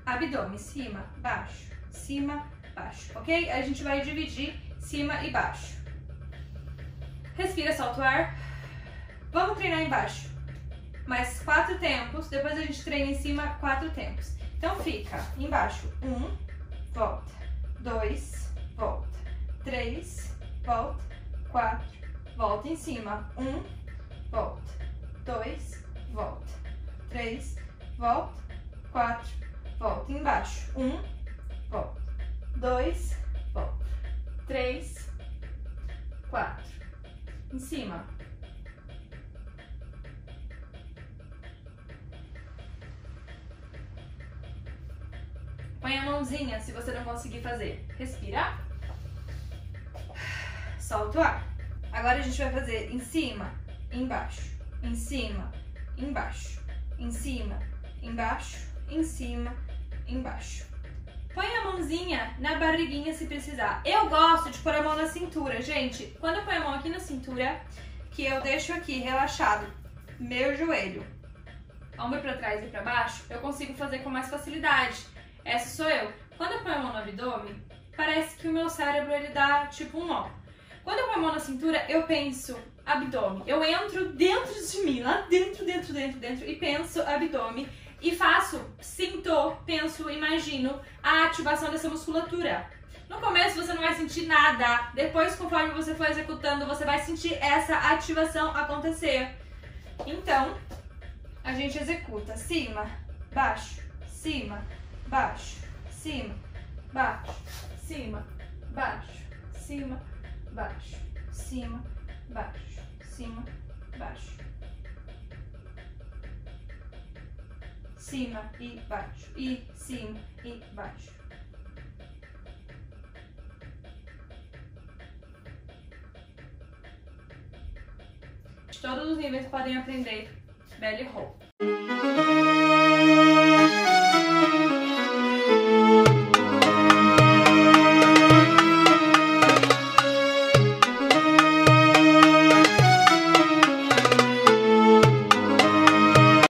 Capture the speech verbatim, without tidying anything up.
abdômen, cima, baixo, cima, baixo, ok? A gente vai dividir cima e baixo. Respira, solta o ar. Vamos treinar embaixo. Mais quatro tempos, depois a gente treina em cima quatro tempos. Então fica embaixo, um, volta, dois, volta, três, volta, quatro, volta em cima, um, volta, dois, volta, três, volta, quatro, volta embaixo, um, volta, dois, volta, três, quatro, em cima. Põe a mãozinha se você não conseguir fazer. Respira. Solta o ar. Agora a gente vai fazer em cima, embaixo, em cima, embaixo, em cima, embaixo, em cima, embaixo. Põe a mãozinha na barriguinha se precisar. Eu gosto de pôr a mão na cintura, gente. Quando eu ponho a mão aqui na cintura, que eu deixo aqui relaxado meu joelho, ombro pra trás e pra baixo, eu consigo fazer com mais facilidade. Essa sou eu. Quando eu ponho a mão no abdômen, parece que o meu cérebro ele dá tipo um nó. Quando eu ponho a mão na cintura, eu penso abdômen. Eu entro dentro de mim, lá dentro, dentro, dentro, dentro, e penso abdômen. E faço, sinto, penso, imagino a ativação dessa musculatura. No começo você não vai sentir nada. Depois, conforme você for executando, você vai sentir essa ativação acontecer. Então, a gente executa cima, baixo, cima, baixo, cima, baixo, cima, baixo, cima, baixo, cima, baixo, cima, baixo, cima e baixo, e cima e baixo. Todos os níveis podem aprender belly roll.